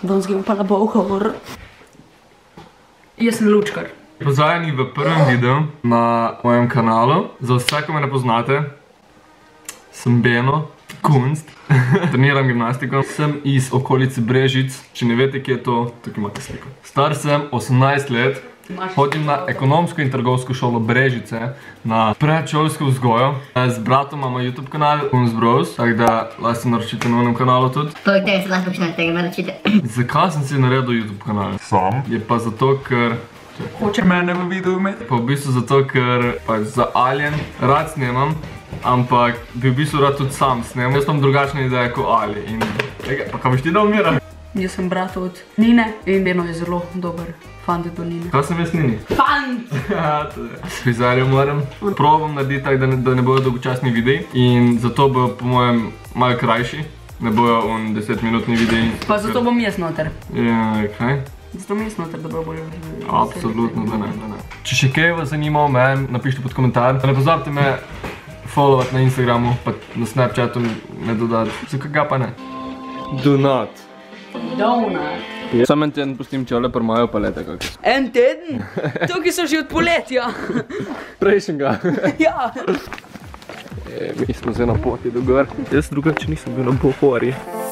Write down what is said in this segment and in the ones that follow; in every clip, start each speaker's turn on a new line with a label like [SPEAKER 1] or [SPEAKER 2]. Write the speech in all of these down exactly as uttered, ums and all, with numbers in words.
[SPEAKER 1] Danes gremo pa na Bauhaus. Jaz sem lučkar.
[SPEAKER 2] Pozdravljeni v prvem videu na mojem kanalu. Za vse, ko me ne poznate, sem Beno, Kunst, treniram gimnastiko. Sem iz okolice Brežic, če ne veste, kje je to, tukaj imate sliko. Star sem osemnajst let, hodim na ekonomsko in trgovsko šolo Brežice, na predšolsko vzgojo. Z bratom imamo YouTube kanal, Kunst Bros, tako da lahko se naročite na onem kanalu tudi.
[SPEAKER 3] Poleg tega se lahko počnete tega naročite.
[SPEAKER 2] Zakaj sem si naredil YouTube kanal?
[SPEAKER 4] Sam?
[SPEAKER 2] Je pa zato, ker...
[SPEAKER 4] Hoče mene v videu imeti?
[SPEAKER 2] Pa v bistvu zato, ker pač za Alien rad snemam, ampak bi v bistvu rad tudi sam snemam. Jaz imam drugačne ideje kot Ali in... Pa kaj boš ti da umira?
[SPEAKER 1] Jaz sem brat od Nine in Beno je zelo dober fant do Nine.
[SPEAKER 2] Kaj sem jaz Nini?
[SPEAKER 1] Fant!
[SPEAKER 2] Frizerjo moram. Probam narediti tako, da ne bojo dolgočasni videi in zato bojo po mojem malo krajši. Ne bojo on desetminutni videi.
[SPEAKER 1] Pa zato bom jaz noter.
[SPEAKER 2] Ja, kaj?
[SPEAKER 1] Zato bom jaz noter, da bo bolj...
[SPEAKER 2] Absolutno, da ne, da ne. Če še kaj vas zanima o meni, napišite pod komentar. Ne pozabite me followati na Instagramu, pa na Snapchatu me dodati. Zakaj ga pa ne? Do not.
[SPEAKER 1] Donut.
[SPEAKER 2] Sam en teden pustim čevlje pa imajo palete kakšne.
[SPEAKER 1] En teden? Tukaj so že od poletja.
[SPEAKER 2] Prejšnjega.
[SPEAKER 1] Ja.
[SPEAKER 2] Mi smo se na poti do gor. Jaz drugače nisem bil na Pohori.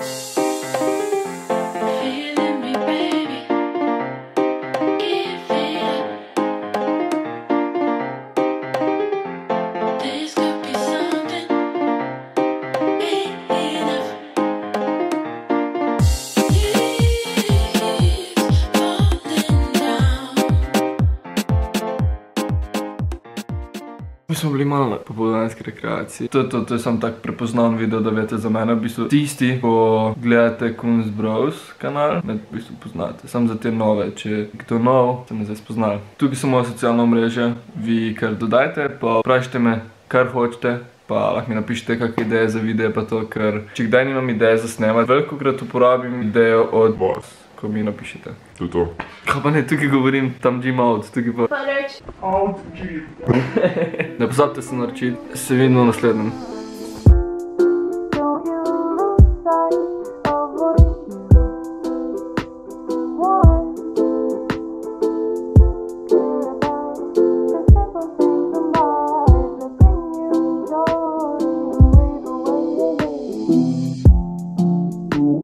[SPEAKER 2] Mi smo bili malo na popoldanski rekreaciji. To je to, to je samo tak prepoznaven video, da vete za mene. V bistvu tisti, ko gledate Kunst Bros kanal, me v bistvu poznate. Samo za te nove, če kdo nov, se me zdaj spoznali. Tukaj so moje socialne omrežje, vi kar dodajte, pa vprašajte me, kar hočete, pa lahko mi napišite kakve ideje za videe, pa to, ker če kdaj nimam ideje za snemati, velikokrat uporabim idejo od vas, ko mi napišete.
[SPEAKER 4] To je to.
[SPEAKER 2] Kaj pa ne, tukaj govorim, tam Jim out, tukaj pa...
[SPEAKER 1] Pa reč.
[SPEAKER 4] Out, Jim.
[SPEAKER 2] Ne pozabite se naročiti, se vidimo v naslednjem.
[SPEAKER 5] Thank you.